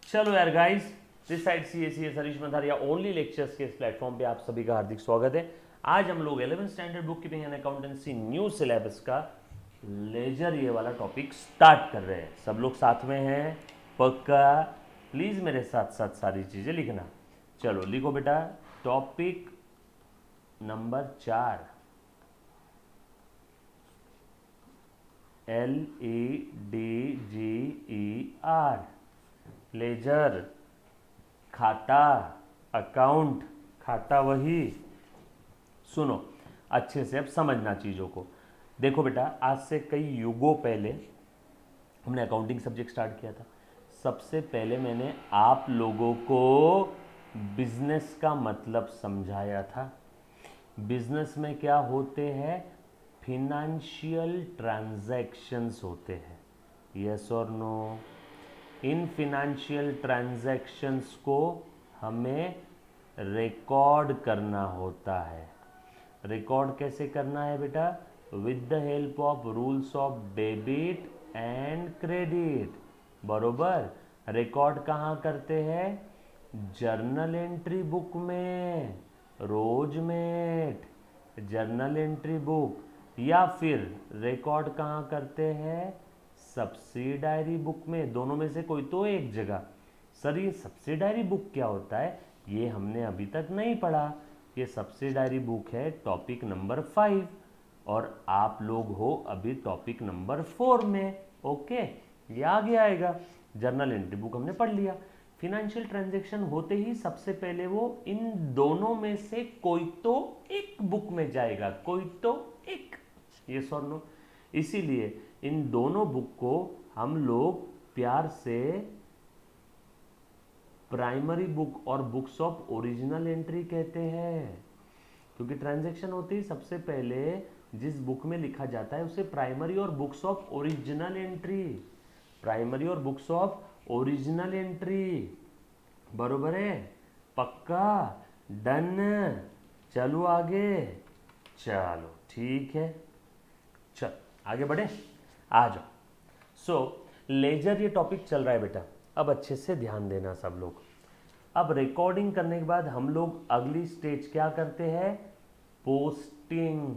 चलो यार guys, this side CACS Harish Mandharia only lectures के इस प्लेटफॉर्म पे आप सभी का हार्दिक स्वागत है। आज हम लोग 11th standard book keeping and accountancy new syllabus का लेजर ये वाला टॉपिक स्टार्ट कर रहे हैं। सब लोग साथ में हैं पक्का? प्लीज मेरे साथ साथ सारी चीजें लिखना। चलो लिखो बेटा, टॉपिक नंबर 4 LEDGER लेजर, खाता, अकाउंट, खाता वही। सुनो अच्छे से, अब समझना चीज़ों को। देखो बेटा, आज से कई युगों पहले हमने अकाउंटिंग सब्जेक्ट स्टार्ट किया था। सबसे पहले मैंने आप लोगों को बिजनेस का मतलब समझाया था। बिजनेस में क्या होते हैं? फिनेंशियल ट्रांजैक्शंस होते हैं। यस और नो? इन फिनेंशियल ट्रांजैक्शंस को हमें रिकॉर्ड करना होता है। रिकॉर्ड कैसे करना है बेटा? With the help of rules of debit and credit. बरोबर। रिकॉर्ड कहाँ करते हैं? जर्नल एंट्री बुक में, रोजमेट जर्नल एंट्री बुक, या फिर रिकॉर्ड कहाँ करते हैं? सब्सिडायरी बुक में। दोनों में से कोई तो एक जगह। सर ये सब्सिडायरी बुक क्या होता है? ये हमने अभी तक नहीं पढ़ा। ये सब्सिडायरी बुक है टॉपिक नंबर 5 और आप लोग हो अभी टॉपिक नंबर 4 में। ओके, ये आगे आएगा। जर्नल एंट्री बुक हमने पढ़ लिया। फिनेंशियल ट्रांजैक्शन होते ही सबसे पहले वो इन दोनों में से कोई तो एक बुक में जाएगा, कोई तो एक। ये सर नो? इसीलिए इन दोनों बुक को हम लोग प्यार से प्राइमरी बुक और बुक्स ऑफ ओरिजिनल एंट्री कहते हैं, क्योंकि ट्रांजैक्शन होते ही सबसे पहले जिस बुक में लिखा जाता है उसे प्राइमरी और books of original entry, primary और बुक्स ऑफ ओरिजिनल एंट्री। बरोबर है? पक्का? डन? चलो आगे। चलो ठीक है, चल आगे बढ़े, आ जाओ। लेजर ये टॉपिक चल रहा है बेटा। अब अच्छे से ध्यान देना सब लोग। अब रिकॉर्डिंग करने के बाद हम लोग अगली स्टेज क्या करते हैं? पोस्टिंग।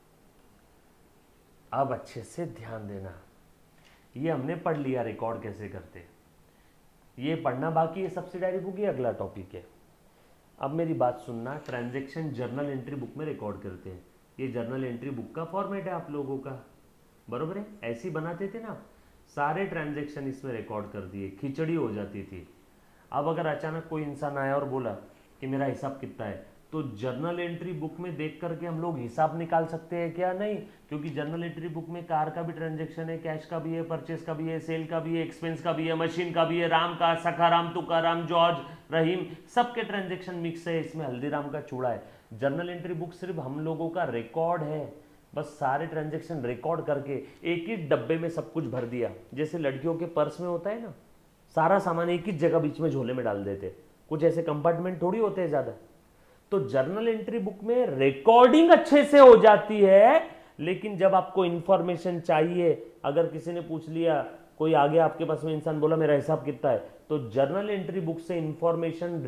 अब अच्छे से ध्यान देना। ये हमने पढ़ लिया रिकॉर्ड कैसे करते, ये पढ़ना बाकी है। सब्सिडायरी बुक ये अगला टॉपिक है। अब मेरी बात सुनना। ट्रांजैक्शन जर्नल एंट्री बुक में रिकॉर्ड करते हैं। ये जर्नल एंट्री बुक का फॉर्मेट है आप लोगों का। बरोबर है? ऐसे ही बनाते थे ना, सारे ट्रांजैक्शन इसमें रिकॉर्ड कर दिए, खिचड़ी हो जाती थी। अब अगर अचानक कोई इंसान आया और बोला कि मेरा हिसाब कितना है, तो जर्नल एंट्री बुक में देख करके हम लोग हिसाब निकाल सकते हैं क्या? नहीं, क्योंकि जर्नल एंट्री बुक में कार का भी ट्रांजैक्शन है, कैश का भी है, परचेस का भी है, सेल का भी है, एक्सपेंस का भी है, मशीन का भी है, राम का, सखाराम, तुकाराम, जॉर्ज, रहीम, सबके ट्रांजैक्शन मिक्स है इसमें। हल्दीराम का चूड़ा है। जर्नल एंट्री बुक सिर्फ हम लोगों का रिकॉर्ड है, बस सारे ट्रांजैक्शन रिकॉर्ड करके एक ही डब्बे में सब कुछ भर दिया। जैसे लड़कियों के पर्स में होता है ना, सारा सामान एक ही जगह बीच में झोले में डाल देते, कुछ ऐसे कंपार्टमेंट थोड़ी होते हैं ज्यादा। तो जर्नल एंट्री बुक में रिकॉर्डिंग अच्छे से हो जाती है, लेकिन जब आपको इंफॉर्मेशन चाहिए, अगर किसी ने पूछ लिया, कोई आ गया आपके पास में, इंसान बोला मेरा हिसाब कितना है, तो जर्नल एंट्री बुक से इंफॉर्मेशन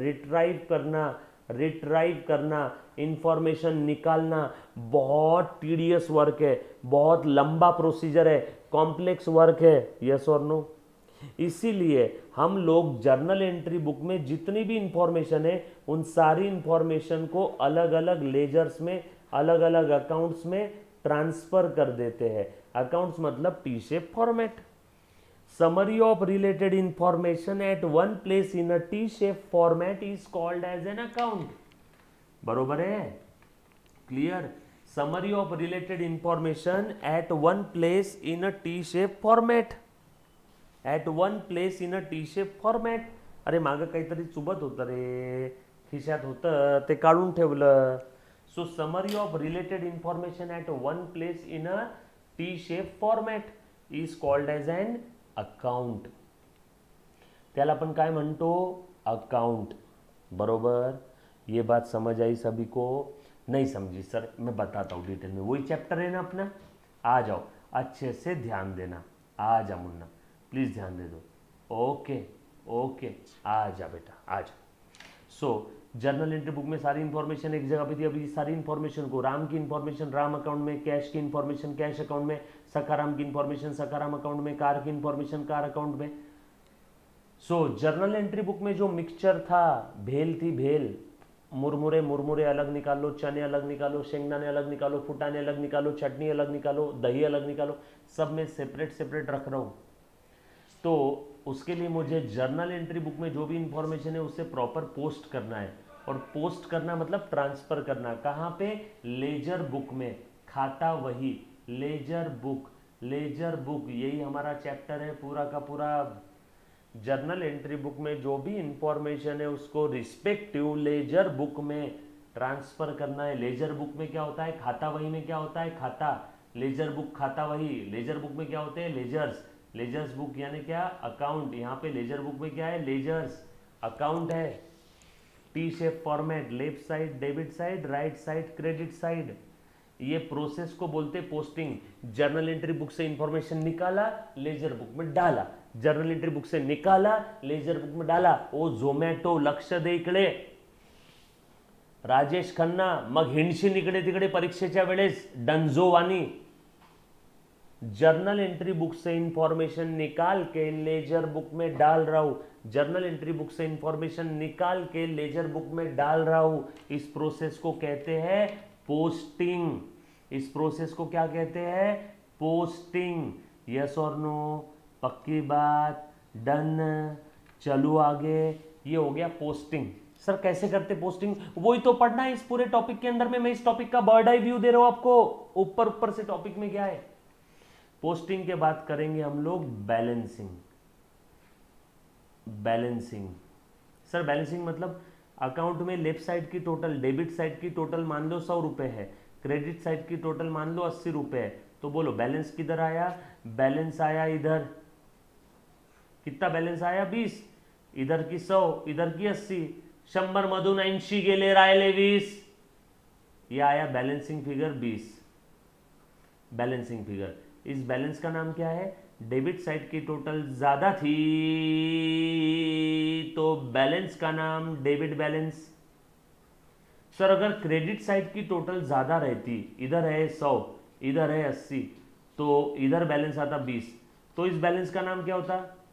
रिट्राइव करना, इंफॉर्मेशन निकालना बहुत टीडियस वर्क है, बहुत लंबा प्रोसीजर है, कॉम्प्लेक्स वर्क है। यस और नो? इसीलिए हम लोग जर्नल एंट्री बुक में जितनी भी इंफॉर्मेशन है उन सारी इंफॉर्मेशन को अलग अलग लेजर्स में, अलग अलग अकाउंट्स में ट्रांसफर कर देते हैं। अकाउंट्स मतलब T shape format. Summary of related information at one place in a T-shape format is called as an account. बरोबर है? Clear? Summary of related information at one place in a T-shape format. At one place in a T-shape format. अरे मागं काहीतरी चुबत होतं रे, खिशात होतं ते काढून ठेवलं. So summary of related information at one place in a T-shape format is called as an account. त्याला आपण काय म्हणतो? अकाउंट. बरोबर? ये बात समझ आई सभी को? नहीं समझी सर? मैं बताता हूँ डिटेल में, वही चैप्टर है ना अपना। आ जाओ, अच्छे से ध्यान देना। आ जा मुन्ना, प्लीज ध्यान दे दो। ओके ओके, आ जा बेटा आ जा। सो जर्नल एंट्री बुक में सारी इंफॉर्मेशन एक जगह पे थी। अभी सारी इंफॉर्मेशन को, राम की इंफॉर्मेशन राम अकाउंट में, कैश की इंफॉर्मेशन कैश अकाउंट में, सखाराम की इंफॉर्मेशन सखाराम अकाउंट में, कार की इंफॉर्मेशन कार अकाउंट में। सो जर्नल एंट्री बुक में जो मिक्सचर था, भेल थी भेल, मुरमुरे मुरमुरे अलग निकालो, चने अलग निकालो, शेंगदाने अलग निकालो, फुटाने अलग निकालो, चटनी अलग निकालो, दही अलग निकालो, सब मैं सेपरेट सेपरेट रख रहा हूँ। तो उसके लिए मुझे जर्नल एंट्री बुक में जो भी इंफॉर्मेशन है उसे प्रॉपर पोस्ट करना है। और पोस्ट करना मतलब ट्रांसफर करना। कहाँ पे? लेजर बुक में। खाता वही, लेजर बुक, लेजर बुक, यही हमारा चैप्टर है पूरा का पूरा। जर्नल एंट्री बुक में जो भी इंफॉर्मेशन है उसको रिस्पेक्टिव लेजर बुक में ट्रांसफर करना है। लेजर बुक में क्या होता है? खाता वही में क्या होता है? खाता। लेजर बुक खाता वही। लेजर बुक में क्या होते हैं? लेजर्स। लेजर्स बुक यानी क्या? अकाउंट। यहाँ पे लेजर बुक में क्या है? लेजर्स, अकाउंट है। T shape format, left side debit side, right side credit side. ये प्रोसेस को बोलते पोस्टिंग। जर्नल एंट्री बुक से इंफॉर्मेशन निकाला, लेजर बुक में डाला, जर्नल एंट्री बुक से निकाला, लेजर बुक में डाला। ओ झोमॅटो, लक्ष दे इकडे, राजेश खन्ना, मग हिंडशी इकडे तिकडे परीक्षेच्या वेळेस डंजोवानी। जर्नल एंट्री बुक से इंफॉर्मेशन निकाल के लेजर बुक में डाल रहा हूं। जर्नल एंट्री बुक से इंफॉर्मेशन निकाल के लेजर बुक में डाल रहा हूं। इस प्रोसेस को कहते हैं पोस्टिंग। इस प्रोसेस को क्या कहते हैं? पोस्टिंग। यस और नो? पक्की बात? डन? चलो आगे। ये हो गया पोस्टिंग। सर कैसे करते पोस्टिंग? वही तो पढ़ना है इस पूरे टॉपिक के अंदर में। मैं इस टॉपिक का बर्ड आई व्यू दे रहा हूं आपको। ऊपर ऊपर से टॉपिक में क्या है। पोस्टिंग के बाद करेंगे हम लोग बैलेंसिंग। बैलेंसिंग सर, बैलेंसिंग मतलब अकाउंट में लेफ्ट साइड की टोटल, डेबिट साइड की टोटल मान लो 100 रुपए है, क्रेडिट साइड की टोटल मान लो 80 रुपए है। तो बोलो बैलेंस किधर आया? बैलेंस आया इधर। कितना बैलेंस आया? 20। इधर की 100, इधर की 80। 100 मधून 80 गेले, राहिले 20। ये आया बैलेंसिंग फिगर 20। Balancing figure. इस बैलेंस का नाम क्या है? डेबिट साइड की टोटल ज्यादा थी तो बैलेंस का नाम डेबिट बैलेंस। सर अगर क्रेडिट साइड की टोटल ज्यादा रहती, इधर है 100, इधर है 80, तो इधर बैलेंस आता 20, तो इस बैलेंस का नाम क्या होता?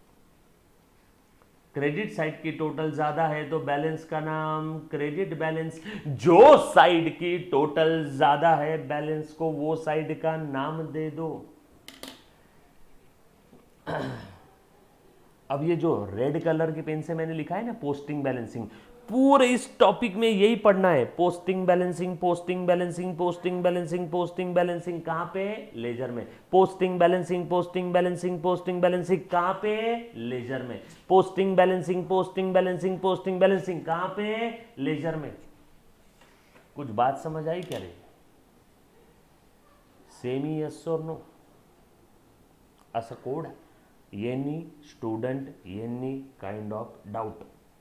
क्रेडिट साइड की टोटल ज्यादा है तो बैलेंस का नाम क्रेडिट बैलेंस। जो साइड की टोटल ज्यादा है बैलेंस को वो साइड का नाम दे दो। अब ये जो रेड कलर के पेन से मैंने लिखा है ना पोस्टिंग बैलेंसिंग, पूरे इस टॉपिक में यही पढ़ना है। Posting balancing, posting balancing, posting balancing, posting balancing. कहां पे? लेजर में। Posting balancing, posting balancing, posting balancing. कहां पे? लेजर में। Posting balancing, posting balancing, posting balancing. कहां पे? लेजर में। कुछ बात समझ आई क्या? रे सेमी यस और नो असं कोड आहे। Any student, any kind of doubt.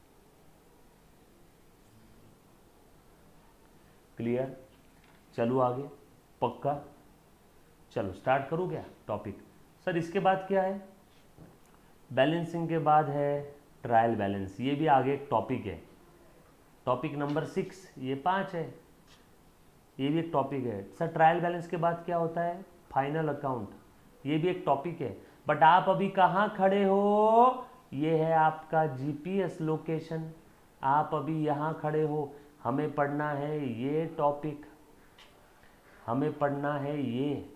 Clear? चलो आगे। पक्का? चलो स्टार्ट करूँ क्या टॉपिक? सर इसके बाद क्या है? बैलेंसिंग के बाद है ट्रायल बैलेंस। ये भी आगे एक टॉपिक है, टॉपिक नंबर 6। ये 5 है, ये भी एक टॉपिक है। सर ट्रायल बैलेंस के बाद क्या होता है? Final account. ये भी एक टॉपिक है। बट आप अभी कहाँ खड़े हो? ये है आपका जीपीएस लोकेशन। आप अभी यहाँ खड़े हो। हमें पढ़ना है ये टॉपिक, हमें पढ़ना है ये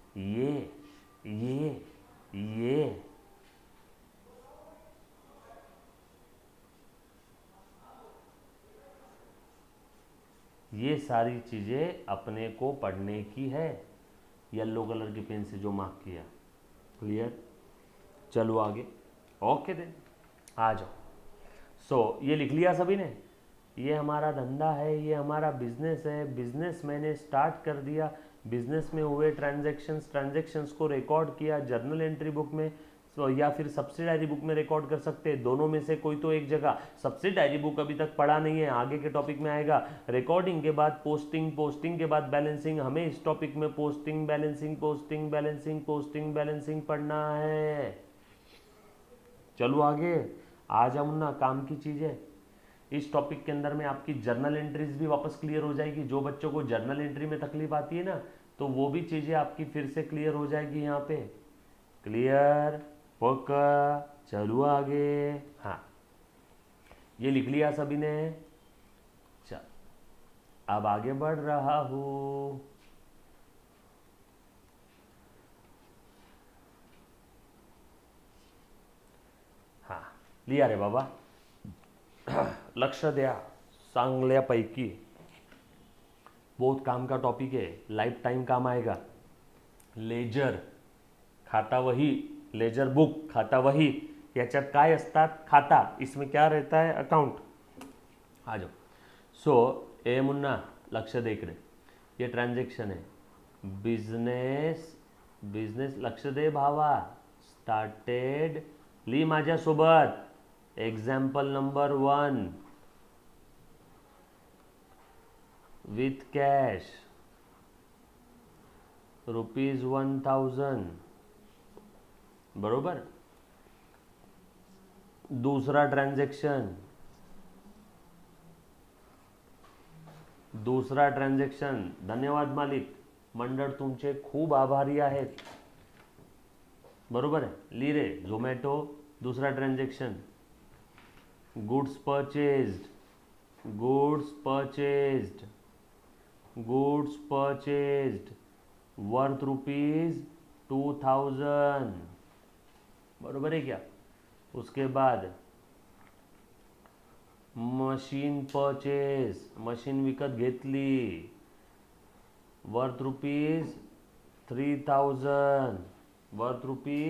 ये सारी चीज़ें अपने को पढ़ने की है। येलो कलर की पेन से जो मार्क किया। क्लियर? चलो आगे। ओके देन आ जाओ। सो ये लिख लिया सभी ने? ये हमारा धंधा है, ये हमारा बिजनेस है। बिजनेस मैंने स्टार्ट कर दिया। बिजनेस में हुए ट्रांजैक्शंस को रिकॉर्ड किया जर्नल एंट्री बुक में, या फिर सब्सिडायरी बुक में रिकॉर्ड कर सकते हैं। दोनों में से कोई तो एक जगह। सब्सिडायरी बुक अभी तक पढ़ा नहीं है, आगे के टॉपिक में आएगा। रिकॉर्डिंग के बाद पोस्टिंग, पोस्टिंग के बाद बैलेंसिंग। हमें इस टॉपिक में posting balancing, posting balancing, posting balancing पढ़ना है। चलो आगे। आ जाऊँ ना, काम की चीज़ है। इस टॉपिक के अंदर में आपकी जर्नल एंट्रीज भी वापस क्लियर हो जाएगी। जो बच्चों को जर्नल एंट्री में तकलीफ आती है ना, तो वो भी चीज़ें आपकी फिर से क्लियर हो जाएगी यहाँ पे। क्लियर, पक्का, चलो आगे। हाँ, ये लिख लिया सभी ने? चल, अब आगे बढ़ रहा हूँ। हाँ, लिया रे बाबा। लक्ष द्या, चांगल्यापैकी। बहुत काम का टॉपिक है, लाइफ टाइम काम आएगा। लेजर खाता वही, लेजर बुक खाता वही, याच्यात काय असतात? खाता, इसमें क्या रहता है? अकाउंट। आ जाओ। सो ए मुन्ना, लक्ष दे इकडे, ये ट्रांजेक्शन है। बिझनेस, बिझनेस लक्ष दे भावा, स्टार्टेड, ली माझ्यासोबत, एक्झाम्पल नंबर 1 विथ कॅश ₹1000, बरोबर। दूसरा ट्रांजेक्शन, दूसरा ट्रांजेक्शन, धन्यवाद मालिक, मंडळ तुमचे खूप आभारी आहेत, बरोबर आहे। ली रे, झोमॅटो, दूसरा transaction, goods purchased, goods purchased, goods purchased worth ₹2000, बरोबर है क्या। उसके बाद मशीन परचेज, मशीन विकत घेतली, वर्थ ₹3000, वर्थ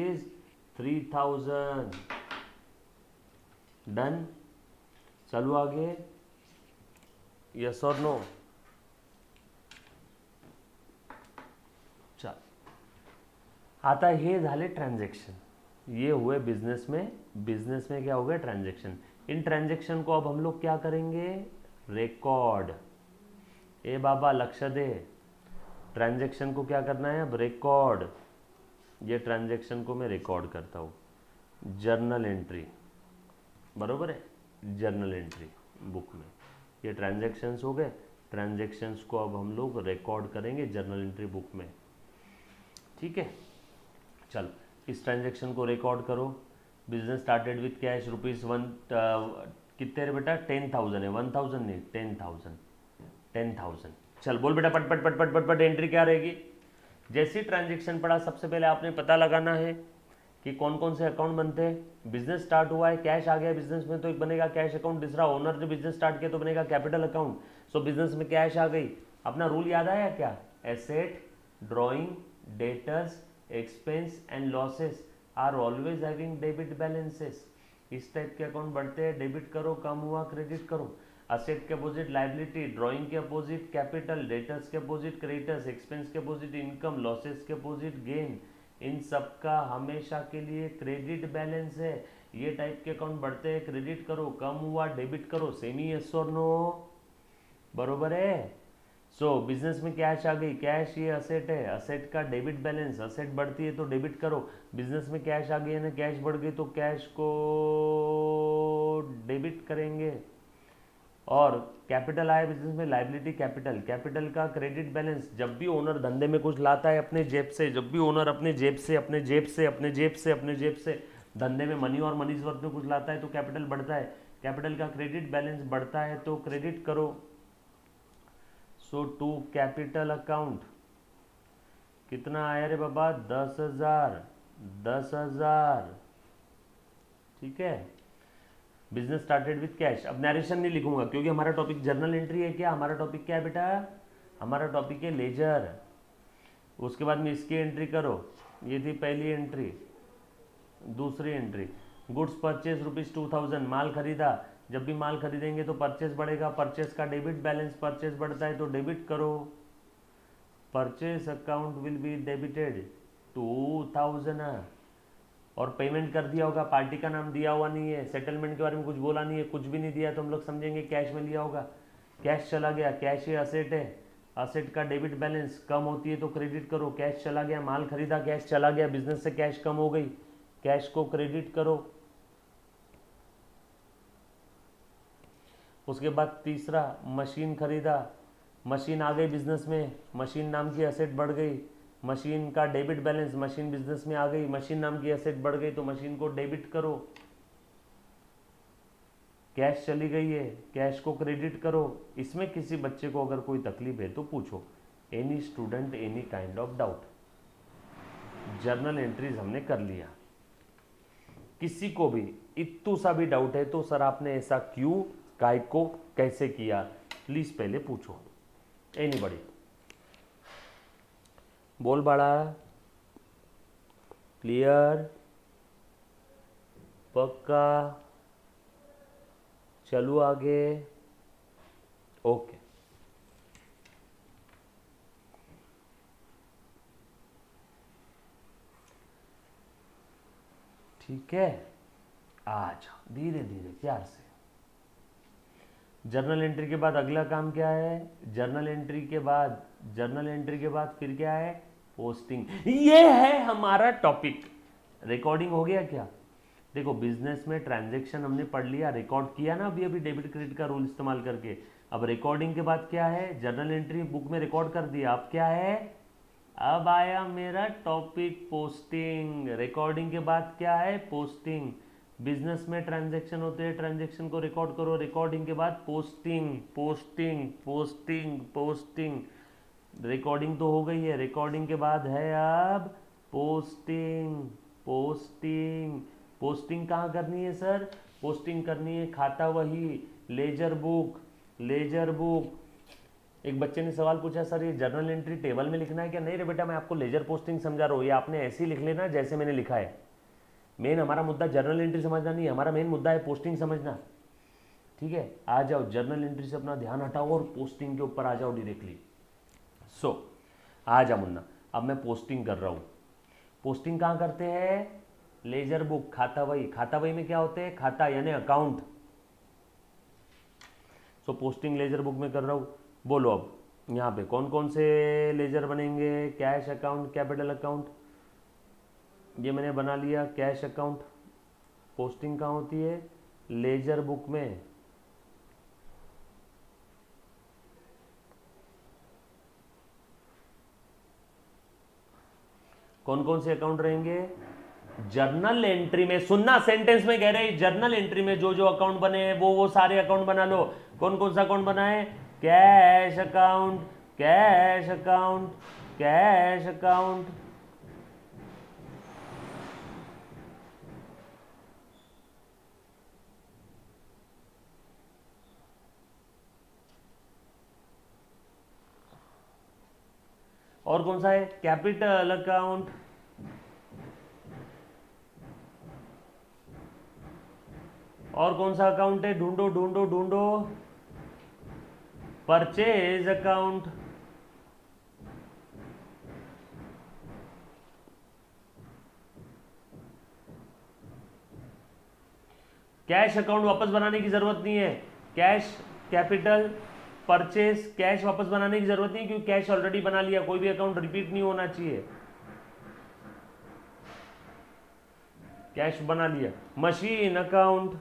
₹3000। डन, चलो आगे। यस और नो? चल, आता हे झाले ट्रांजेक्शन, ये हुए बिजनेस में। बिजनेस में क्या हो गया? ट्रांजेक्शन। इन ट्रांजेक्शन को अब हम लोग क्या करेंगे? रिकॉर्ड। ए बाबा लक्ष्य दे, ट्रांजेक्शन को क्या करना है? अब रिकॉर्ड। ये ट्रांजेक्शन को मैं रिकॉर्ड करता हूँ, जर्नल एंट्री, बरोबर है, जर्नल एंट्री बुक में। ये ट्रांजेक्शन्स हो गए, ट्रांजेक्शन्स को अब हम लोग रिकॉर्ड करेंगे जर्नल एंट्री बुक में, ठीक है। चल, इस ट्रांजेक्शन को रिकॉर्ड करो। बिजनेस स्टार्टेड विथ कैश ₹1 कितने रे बेटा? 10,000 है, 1000 नहीं, 10,000, 10,000। चल बोल बेटा, पट पट पट पट पट पट, एंट्री क्या रहेगी? जैसी ट्रांजेक्शन पड़ा, सबसे पहले आपने पता लगाना है कि कौन कौन से अकाउंट बनते हैं। बिजनेस स्टार्ट हुआ है, कैश आ गया बिजनेस में, तो एक बनेगा कैश अकाउंट। दूसरा, ओनर ने बिजनेस स्टार्ट किया तो बनेगा कैपिटल अकाउंट। सो बिजनेस में कैश आ गई। अपना रूल याद आया क्या? Asset, drawing, debtors, expense and losses are always having debit balances. इस टाइप के अकाउंट बढ़ते हैं, डेबिट करो, कम हुआ क्रेडिट करो। असेट के अपोजिट लाइबिलिटी, ड्रॉइंग के अपोजिट कैपिटल, डेटर्स के अपोजिट क्रेडिटर्स, एक्सपेंस के अपोजिट इनकम, लॉसेस के अपोजिट गेन। इन सब का हमेशा के लिए क्रेडिट बैलेंस है। ये टाइप के अकाउंट बढ़ते हैं, क्रेडिट करो, कम हुआ डेबिट करो। सेमी यस और नो? बरोबर है। सो बिजनेस में कैश आ गई, कैश ये असेट है, असेट का डेबिट बैलेंस, असेट बढ़ती है तो डेबिट करो। बिजनेस में कैश आ गई है ना, कैश बढ़ गई तो कैश को डेबिट करेंगे। और कैपिटल आया बिजनेस में, लाइबिलिटी कैपिटल, कैपिटल का क्रेडिट बैलेंस। जब भी ओनर धंधे में कुछ लाता है अपने जेब से, जब भी ओनर अपने जेब से अपने जेब से अपने जेब से अपने जेब से धंधे में मनी और मनीज वर्थ में कुछ लाता है तो कैपिटल बढ़ता है। कैपिटल का क्रेडिट बैलेंस बढ़ता है तो क्रेडिट करो। सो टू कैपिटल अकाउंट कितना आया रे बाबा? 10,000, 10,000, ठीक है। Business started with cash. अब नरेशन नहीं लिखूंगा क्योंकि हमारा टॉपिक जर्नल एंट्री है। क्या हमारा टॉपिक क्या है बेटा? हमारा टॉपिक है लेजर। उसके बाद में इसकी एंट्री करो, ये थी पहली एंट्री। दूसरी एंट्री, गुड्स परचेज ₹2000, माल खरीदा। जब भी माल खरीदेंगे तो परचेज बढ़ेगा, परचेज का डेबिट बैलेंस, परचेज बढ़ता है तो डेबिट करो। Purchase account will be debited 2000। और पेमेंट कर दिया होगा, पार्टी का नाम दिया हुआ नहीं है, सेटलमेंट के बारे में कुछ बोला नहीं है, कुछ भी नहीं दिया तो हम लोग समझेंगे कैश में लिया होगा। कैश चला गया, कैश ये असेट है, असेट का डेबिट बैलेंस कम होती है तो क्रेडिट करो। कैश चला गया, माल खरीदा, कैश चला गया, बिजनेस से कैश कम हो गई, कैश को क्रेडिट करो। उसके बाद तीसरा मशीन खरीदा, मशीन आ गई बिजनेस में, मशीन नाम की एसेट बढ़ गई, मशीन का डेबिट बैलेंस, मशीन बिजनेस में आ गई, मशीन नाम की एसेट बढ़ गई तो मशीन को डेबिट करो। कैश चली गई है, कैश को क्रेडिट करो। इसमें किसी बच्चे को अगर कोई तकलीफ है तो पूछो। Any student any kind of doubt. Journal entries हमने कर लिया। किसी को भी इत्तू सा भी डाउट है तो सर आपने ऐसा क्यों, काय को, कैसे किया, प्लीज पहले पूछो। एनीबॉडी बोल बाड़ा, क्लियर, पक्का, चलो आगे, ओके। ठीक है, आ जाओ धीरे धीरे प्यार से। जर्नल एंट्री के बाद अगला काम क्या है? जर्नल एंट्री के बाद फिर क्या है? पोस्टिंग। ये है हमारा टॉपिक। रिकॉर्डिंग हो गया क्या? देखो बिजनेस में ट्रांजैक्शन हमने पढ़ लिया, रिकॉर्ड किया ना अभी डेबिट क्रेडिट का रूल इस्तेमाल करके। अब रिकॉर्डिंग के बाद क्या है? जर्नल एंट्री बुक में रिकॉर्ड कर दिया। अब क्या है? अब आया मेरा टॉपिक पोस्टिंग। रिकॉर्डिंग के बाद क्या है? पोस्टिंग। बिजनेस में ट्रांजैक्शन होते हैं, ट्रांजैक्शन को रिकॉर्ड करो। रिकॉर्डिंग के बाद posting, posting, posting, posting. Recording तो हो गई है, रिकॉर्डिंग के बाद है अब पोस्टिंग। पोस्टिंग, पोस्टिंग कहाँ करनी है सर? पोस्टिंग करनी है खाता वही, लेजर बुक, लेजर बुक। एक बच्चे ने सवाल पूछा सर ये जर्नल एंट्री टेबल में लिखना है क्या? नहीं रे बेटा, मैं आपको लेजर पोस्टिंग समझा रहा हूँ, ये आपने ऐसे ही लिख लेना जैसे मैंने लिखा है। मेन हमारा मुद्दा जर्नल एंट्री समझना नहीं है, हमारा मेन मुद्दा है पोस्टिंग समझना। ठीक है, आ जाओ जर्नल एंट्री से अपना ध्यान हटाओ और पोस्टिंग के ऊपर आ जाओ डायरेक्टली। आ जा मुन्ना, अब मैं पोस्टिंग कर रहा हूँ। पोस्टिंग कहाँ करते हैं? लेजर बुक, खाता वही। खाता वही में क्या होते हैं? खाता यानी अकाउंट। पोस्टिंग लेजर बुक में कर रहा हूँ। बोलो अब यहाँ पे कौन कौन से लेजर बनेंगे? कैश अकाउंट, कैपिटल अकाउंट, ये मैंने बना लिया कैश अकाउंट। पोस्टिंग कहाँ होती है? लेजर बुक में। कौन कौन से अकाउंट रहेंगे? जर्नल एंट्री में। सुनना, सेंटेंस में कह रहे हैं जर्नल एंट्री में जो जो अकाउंट बने हैं वो सारे अकाउंट बना लो। कौन कौन सा अकाउंट बना है? Cash account, cash account, cash account. और कौन सा है? Capital account. और कौन सा अकाउंट है? ढूंढो ढूंढो ढूंढो। Purchase account. कैश अकाउंट वापस बनाने की जरूरत नहीं है। कैश, कैपिटल, परचेज, कैश वापस बनाने की जरूरत नहीं क्योंकि कैश ऑलरेडी बना लिया। कोई भी अकाउंट रिपीट नहीं होना चाहिए। कैश बना लिया। मशीन अकाउंट,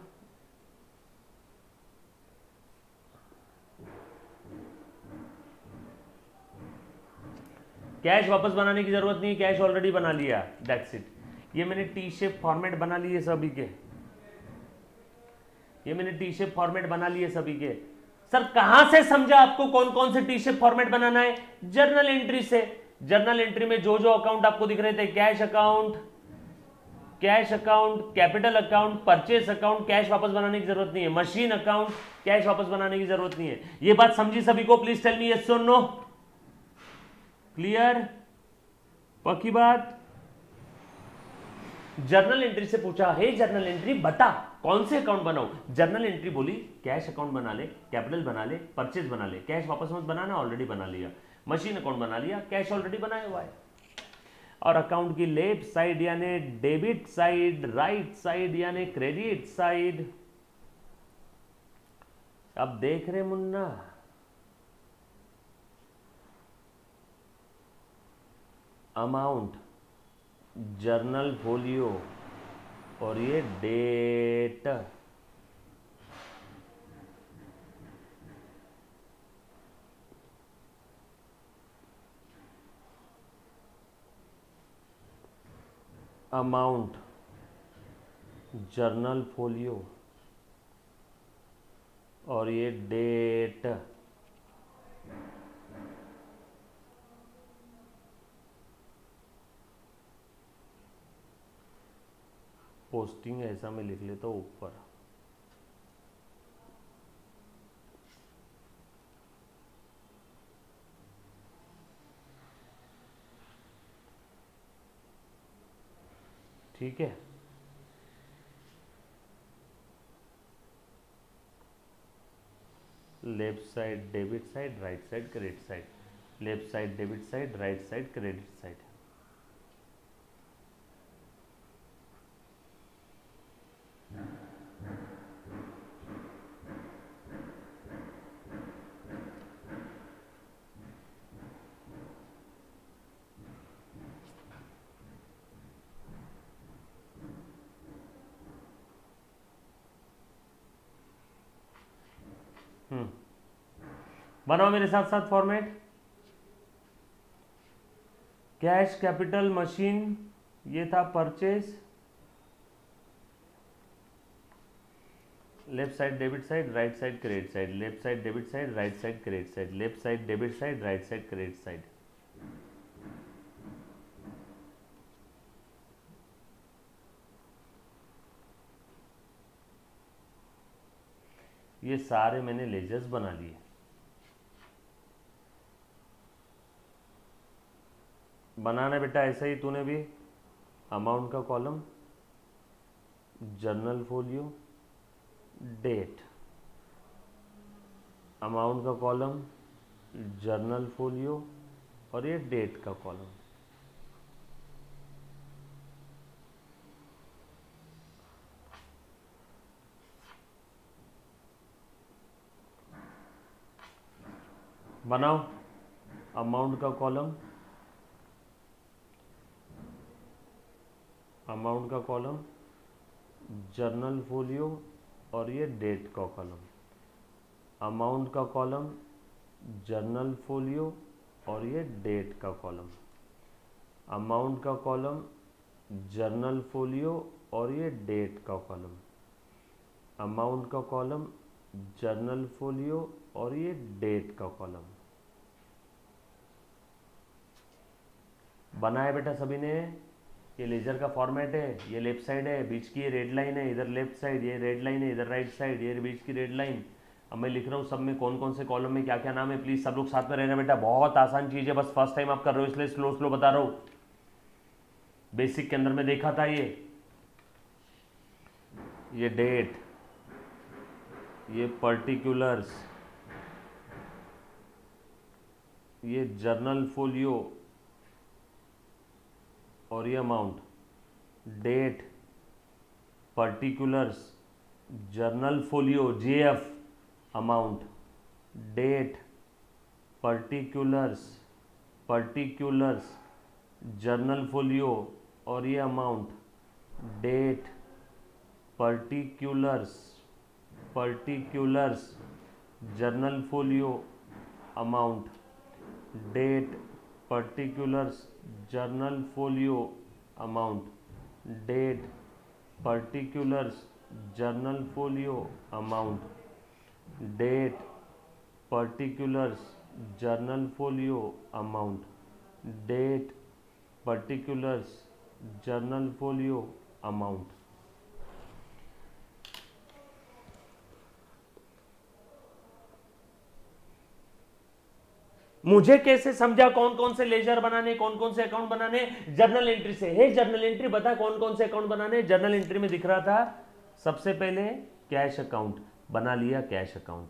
कैश वापस बनाने की जरूरत नहीं, कैश ऑलरेडी बना लिया, दैट्स इट। ये मैंने टी शेप फॉर्मेट बना लिए सभी के, ये मैंने टी शेप फॉर्मेट बना लिए सभी के। सर कहां से समझा आपको कौन कौन से टी शेप फॉर्मेट बनाना है? जर्नल एंट्री से। जर्नल एंट्री में जो जो अकाउंट आपको दिख रहे थे, cash account, cash account, capital account, purchase account, cash वापस बनाने की जरूरत नहीं है। मशीन अकाउंट, कैश वापस बनाने की जरूरत नहीं है। ये बात समझी सभी को? प्लीज टेल मी यस और नो। क्लियर? पक्की बात? जर्नल एंट्री से पूछा, हे जर्नल एंट्री बता कौन से अकाउंट बनाऊं? जर्नल एंट्री बोली कैश अकाउंट बना ले, कैपिटल बना ले, परचेज बना ले। कैश वापस मत बनाना, ऑलरेडी बना लिया। मशीन अकाउंट बना लिया, कैश ऑलरेडी बनाया हुआ है। और अकाउंट की लेफ्ट साइड यानी डेबिट साइड, राइट साइड यानी क्रेडिट साइड। अब देख रहे मुन्ना, अमाउंट, जर्नल फोलियो और ये डेट। अमाउंट, जर्नल फोलियो और ये डेट। पोस्टिंग ऐसा मैं लिख लेता हूँ ऊपर। ठीक है, left side debit side, right side credit side, left side debit side, right side credit side. बनाओ मेरे साथ साथ फॉर्मेट। कैश कैपिटल मशीन, ये था purchase, left side debit side, right side credit side, left side debit side, right side credit side, left side debit side, right side credit side. ये सारे मैंने ledgers बना लिए। बनाना बेटा ऐसा ही तूने भी, अमाउंट का column, journal folio, date, amount का कॉलम, जर्नल फोलियो और ये डेट का कॉलम। बनाओ अमाउंट का कॉलम, अमाउंट का कॉलम, जर्नल फोलियो और ये डेट का कॉलम, अमाउंट का कॉलम, जर्नल फोलियो और ये डेट का कॉलम, अमाउंट का कॉलम, जर्नल फोलियो और ये डेट का कॉलम, अमाउंट का कॉलम, जर्नल फोलियो और ये डेट का कॉलम। बना है बेटा सभी ने? ये लेजर का फॉर्मेट है, ये लेफ्ट साइड है, बीच की ये रेड लाइन है, इधर लेफ्ट साइड, ये रेड लाइन है, इधर राइट साइड, ये बीच की रेड लाइन। अब मैं लिख रहा हूँ सब में कौन कौन से कॉलम में क्या क्या नाम है। प्लीज सब लोग साथ में रहना बेटा, बहुत आसान चीज है, बस फर्स्ट टाइम आप कर रहे हो इसलिए स्लो स्लो बता रहा हूँ। बेसिक के अंदर में देखा था ये डेट, ये पर्टिकुलर्स, ये जर्नल फोलियो और ये amount. Date, particulars, journal folio JF, amount. Date, particulars, journal folio और ये amount. Date, particulars, journal folio, amount. Date, particulars, journal folio, amount. Date, particulars, journal folio, amount. Date, particulars, journal folio, amount. Date, particulars, journal folio, amount. मुझे कैसे समझा कौन कौन से laser बनाने, कौन कौन से अकाउंट बनाने? जर्नल एंट्री से। हे जर्नल एंट्री बता कौन कौन से अकाउंट बनाने? जर्नल एंट्री में दिख रहा था सबसे पहले कैश अकाउंट, बना लिया कैश अकाउंट।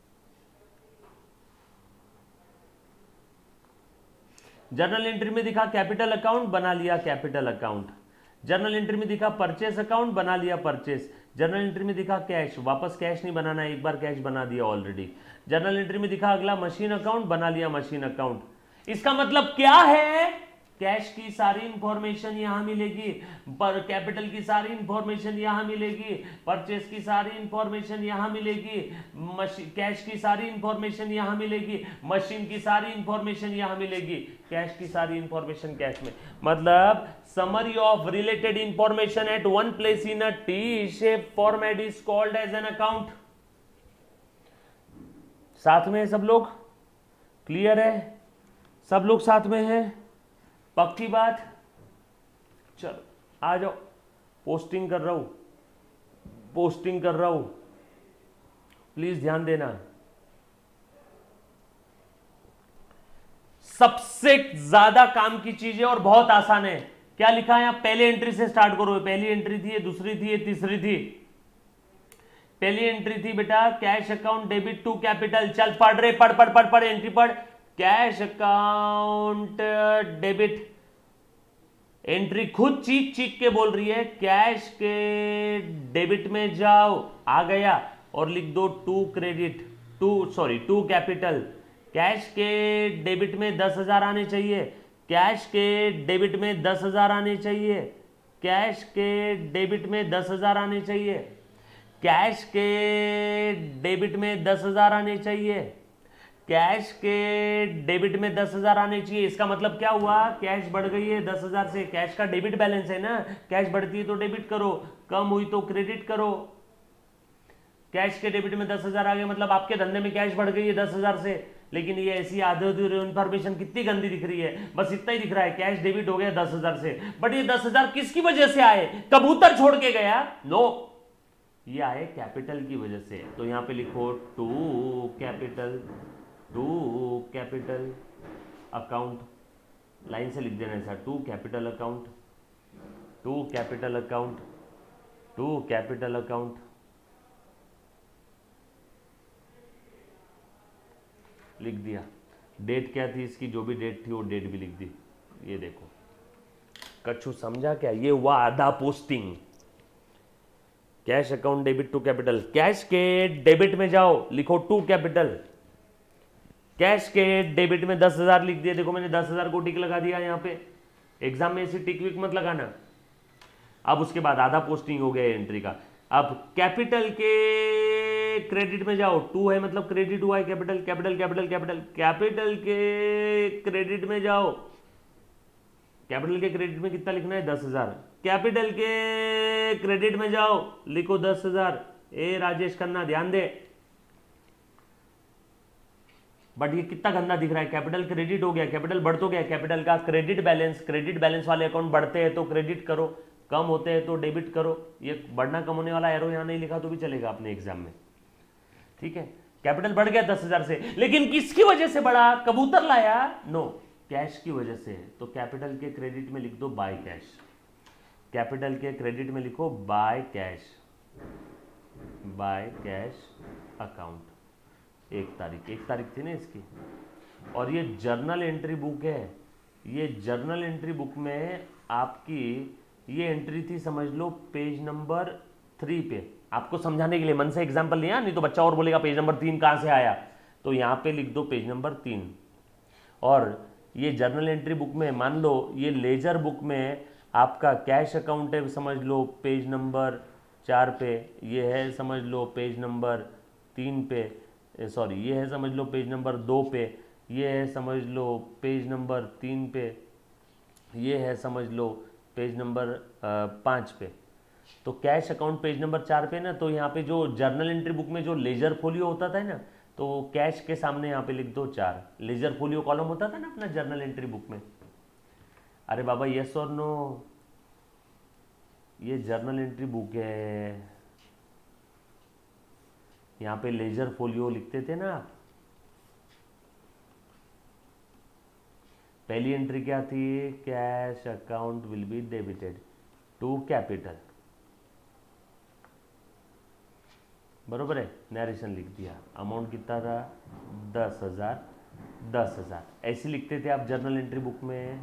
जर्नल एंट्री में दिखा कैपिटल अकाउंट, बना लिया कैपिटल अकाउंट। जर्नल एंट्री में दिखा परचेस अकाउंट, बना लिया परचेस। जर्नल एंट्री में दिखा कैश, वापस कैश नहीं बनाना, एक बार कैश बना दिया ऑलरेडी। जर्नल एंट्री में दिखा अगला मशीन अकाउंट, बना लिया मशीन अकाउंट। इसका मतलब क्या है कैश की सारी इंफॉर्मेशन यहां मिलेगी, पर कैपिटल की सारी इंफॉर्मेशन यहां मिलेगी, परचेस की सारी इंफॉर्मेशन यहां मिलेगी, कैश की सारी इंफॉर्मेशन यहां मिलेगी, मशीन की सारी इंफॉर्मेशन यहां मिलेगी, कैश की सारी इंफॉर्मेशन कैश में। मतलब summary of related information at one place in a T shape format is called as an account. साथ में है सब लोग? क्लियर है? सब लोग साथ में हैं? पक्की बात? चलो आ जाओ, पोस्टिंग कर रहा हूं, पोस्टिंग कर रहा हूं, प्लीज ध्यान देना। सबसे ज्यादा काम की चीज है और बहुत आसान है। क्या लिखा है? आप पहले एंट्री से स्टार्ट करो। पहली एंट्री थी, ये दूसरी थी, ये तीसरी थी। पहली एंट्री थी बेटा cash account debit to capital. चल पढ़ रहे, पढ़ पढ़ पढ़ पढ़, एंट्री पढ़। कैश अकाउंट डेबिट, एंट्री खुद चीख चीख के बोल रही है, कैश के डेबिट में जाओ, आ गया, और लिख दो to credit, to capital. Cash के डेबिट में 10,000 आने चाहिए, कैश के डेबिट में 10,000 आने चाहिए, कैश के डेबिट में 10,000 आने चाहिए, कैश के डेबिट में 10,000 आने चाहिए, कैश के डेबिट में 10,000 आने चाहिए। इसका मतलब क्या हुआ? कैश बढ़ गई है 10,000 से, कैश का डेबिट बैलेंस है ना, कैश बढ़ती है तो डेबिट करो, कम हुई तो क्रेडिट करो। कैश के डेबिट में 10,000 आ गए, मतलब आपके धंधे में कैश बढ़ गई है 10,000 से। लेकिन ये ऐसी आधी इंफॉर्मेशन कितनी गंदी दिख रही है, बस इतना ही दिख रहा है, कैश डेबिट हो गया 10,000 से। बट ये 10,000 किसकी वजह से आए? कबूतर छोड़ के गया? नो, ये आए कैपिटल की वजह से। तो यहां पे लिखो टू कैपिटल अकाउंट, लाइन से लिख देना ऐसा, to capital account, to capital account, to capital account. लिख दिया। डेट क्या थी इसकी? जो भी डेट थी वो डेट भी लिख दी। ये देखो, कच्छू समझा क्या? ये हुआ आधा posting. Cash account debit to capital, cash के डेबिट में जाओ, लिखो टू कैपिटल। कैश के डेबिट में 10,000 लिख दिया। देखो मैंने 10,000 को टिक लगा दिया यहाँ पे। एग्जाम में ऐसी टिक विक मत लगाना। अब उसके बाद आधा पोस्टिंग हो गया एंट्री का। अब कैपिटल के क्रेडिट में जाओ, टू है मतलब क्रेडिट हुआ है, capital capital capital capital, capital के क्रेडिट में जाओ। कैपिटल के क्रेडिट में कितना लिखना है? 10,000। कैपिटल के क्रेडिट में जाओ, लिखो 10,000। ए राजेश खन्ना ध्यान दे। बट ये कितना गंदा दिख रहा है। कैपिटल क्रेडिट हो गया, कैपिटल बढ़ तो गया, कैपिटल का क्रेडिट बैलेंस वाले अकाउंट बढ़ते हैं तो क्रेडिट करो, कम होते हैं तो डेबिट करो। ये बढ़ना कम होने वाला एरो यहां नहीं लिखा तो भी चलेगा अपने एग्जाम में, ठीक है। कैपिटल बढ़ गया 10,000 से, लेकिन किसकी वजह से बढ़ा? कबूतर लाया? नो, कैश की वजह से। तो कैपिटल के क्रेडिट में लिख दो बाय कैश, कैपिटल के क्रेडिट में लिखो बाय कैश अकाउंट। 1 तारीख थी ना इसकी। और ये जर्नल एंट्री बुक है। ये जर्नल एंट्री बुक में आपकी ये एंट्री थी, समझ लो पेज नंबर 3 पे। आपको समझाने के लिए मन से एग्जांपल लिया, नहीं तो बच्चा और बोलेगा पेज नंबर 3 कहाँ से आया। तो यहाँ पे लिख दो पेज नंबर 3। और ये जर्नल एंट्री बुक में मान लो ये लेजर बुक में आपका कैश अकाउंट है, समझ लो पेज नंबर 4 पे। ये है समझ लो पेज नंबर 3 पे, सॉरी ये है समझ लो पेज नंबर 2 पे, ये है समझ लो पेज नंबर 3 पे, ये है समझ लो पेज नंबर 5 पे। तो कैश अकाउंट पेज नंबर 4 पे ना, तो यहाँ पे जो जर्नल एंट्री बुक में जो लेजर फोलियो होता था ना, तो कैश के सामने यहाँ पे लिख दो 4। लेजर फोलियो कॉलम होता था ना अपना जर्नल एंट्री बुक में। अरे बाबा यस और नो, ये जर्नल एंट्री बुक है, यहाँ पे लेजर फोलियो लिखते थे ना। पहली एंट्री क्या थी? Cash account will be debited to capital, बरोबर है। नरेशन लिख दिया, अमाउंट कितना था? 10,000। ऐसे लिखते थे आप जर्नल एंट्री बुक में।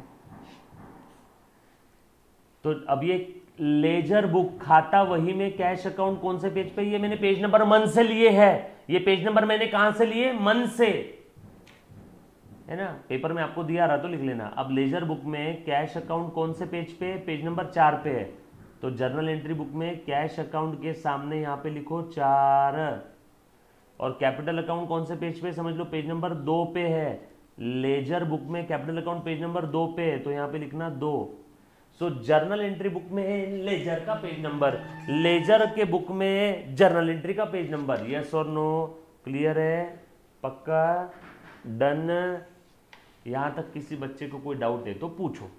तो अब ये लेजर बुक खाता वही में कैश अकाउंट कौन से पेज पे? ये मैंने पेज नंबर मन से लिए है। ये पेज नंबर मैंने कहां से लिए? मन से। है ना, पेपर में आपको दिया रहा तो लिख लेना। अब लेजर बुक में कैश अकाउंट कौन से पेज पे, पेज नंबर 4 पे है, तो जर्नल एंट्री बुक में कैश अकाउंट के सामने यहाँ पे लिखो 4, और कैपिटल अकाउंट कौन से पेज पे, समझ लो पेज नंबर 2 पे है। लेजर बुक में कैपिटल अकाउंट पेज नंबर 2 पे है, तो यहाँ पे लिखना 2। सो जर्नल एंट्री बुक में है लेजर का पेज नंबर, लेजर के बुक में है जर्नल एंट्री का पेज नंबर। यस और नो, क्लियर है, पक्का, डन। यहां तक किसी बच्चे को कोई डाउट है तो पूछो।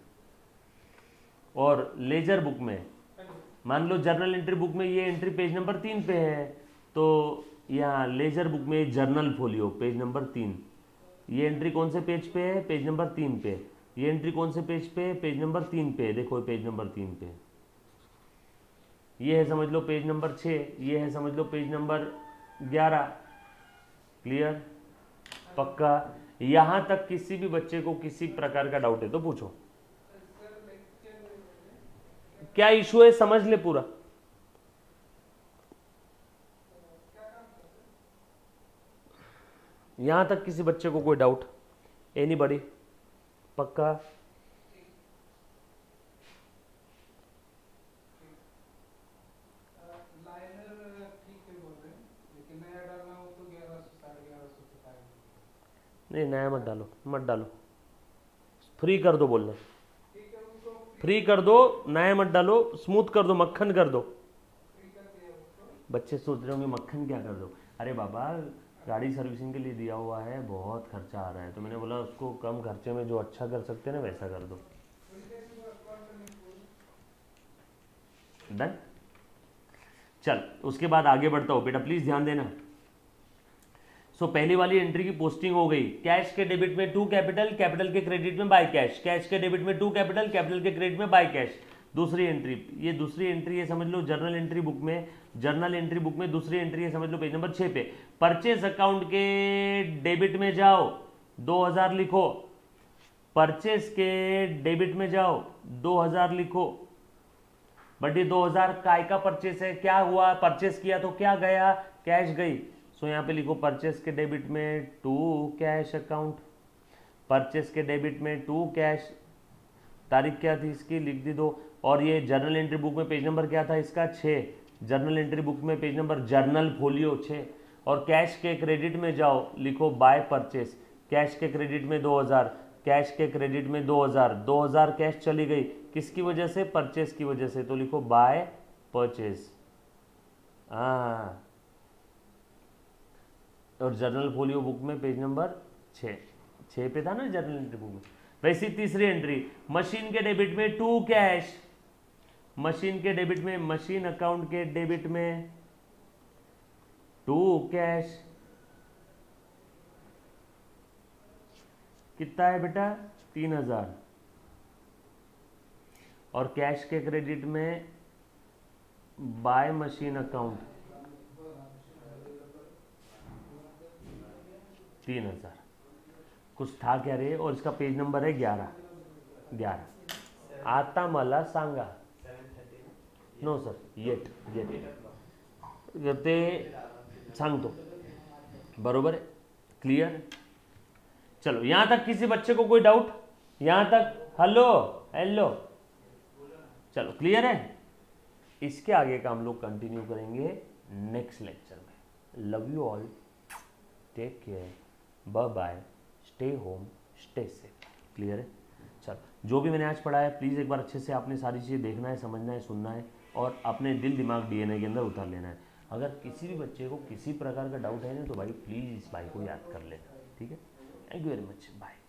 और लेजर बुक में मान लो जर्नल एंट्री बुक में ये एंट्री पेज नंबर 3 पे है, तो यहाँ लेजर बुक में जर्नल फोलियो पेज नंबर 3, ये एंट्री कौन से पेज पे है, पेज नंबर 3 पे। ये एंट्री कौन से पेज पे, पेज नंबर 3 पे, देखो पेज नंबर 3 पे। ये है समझ लो पेज नंबर 6, ये है समझ लो पेज नंबर 11। क्लियर, पक्का। यहां तक किसी भी बच्चे को किसी प्रकार का डाउट है तो पूछो। क्या इशू है समझ ले पूरा। यहां तक किसी बच्चे को कोई डाउट, एनीबॉडी, पक्का। नहीं नया मत डालो, मत डालो, फ्री कर दो, बोलना फ्री कर दो, नया मत डालो, स्मूथ कर दो, मक्खन कर दो। बच्चे सोच रहे होंगे मक्खन क्या कर दो, अरे बाबा गाड़ी सर्विसिंग के लिए दिया हुआ है, बहुत खर्चा आ रहा है, तो मैंने बोला उसको कम खर्चे में जो अच्छा कर सकते हैं ना वैसा कर दो। डन। चल उसके बाद आगे बढ़ता हूँ बेटा, प्लीज ध्यान देना। सो पहली वाली एंट्री की पोस्टिंग हो गई, कैश के डेबिट में 2 कैपिटल, कैपिटल के क्रेडिट में बाय कैश, कैश के डेबिट में 2 कैपिटल, कैपिटल के क्रेडिट में बाय कैश। दूसरी एंट्री, ये दूसरी एंट्री है समझ लो जर्नल एंट्री बुक में, जर्नल एंट्री बुक में दूसरी एंट्री है समझ लो पेज नंबर 6 पे। परचेज अकाउंट के डेबिट में जाओ, 2000 लिखो, परचेज के डेबिट में जाओ 2000 लिखो। बट ये 2000 काय का परचेस है, क्या हुआ, परचेस किया तो क्या गया, कैश गई। सो यहाँ पे लिखो परचेस के डेबिट में 2 कैश अकाउंट, परचेस के डेबिट में 2 कैश, तारीख क्या थी इसकी लिख दी दो। और ये जर्नल एंट्री बुक में पेज नंबर क्या था इसका 6, जर्नल एंट्री बुक में पेज नंबर जर्नल फोलियो 6। और कैश के क्रेडिट में जाओ, लिखो बाय परचेस, कैश के क्रेडिट में 2000, कैश के क्रेडिट में 2000, 2000 कैश चली गई, किसकी वजह से, परचेस की वजह से, तो लिखो बाय परचेस। हाँ, और जर्नल फोलियो बुक में पेज नंबर 6 पे था ना जर्नल एंट्री बुक में। वैसी तीसरी एंट्री, मशीन के डेबिट में 2 कैश, मशीन के डेबिट में, मशीन अकाउंट के डेबिट में 2 कैश, कितना है बेटा 3000। और कैश के क्रेडिट में बाय मशीन अकाउंट 3000। कुछ था क्या रे, और इसका पेज नंबर है 11। आता मला सांगा, नो सर येट ते सांगतो, बरोबर है, क्लियर। चलो यहां तक किसी बच्चे को कोई डाउट, यहां तक हेलो हेलो, चलो क्लियर है। इसके आगे का हम लोग कंटिन्यू करेंगे नेक्स्ट लेक्चर में। Love you all, take care, bye bye, stay home, stay safe. Clear है। चलो जो भी मैंने आज पढ़ा है प्लीज़ एक बार अच्छे से आपने सारी चीज़ें देखना है, समझना है, सुनना है और अपने दिल दिमाग DNA के अंदर उतार लेना है। अगर किसी भी बच्चे को किसी प्रकार का डाउट है ना तो भाई प्लीज़ इस भाई को याद कर लेना, ठीक है। Thank you very much, bye.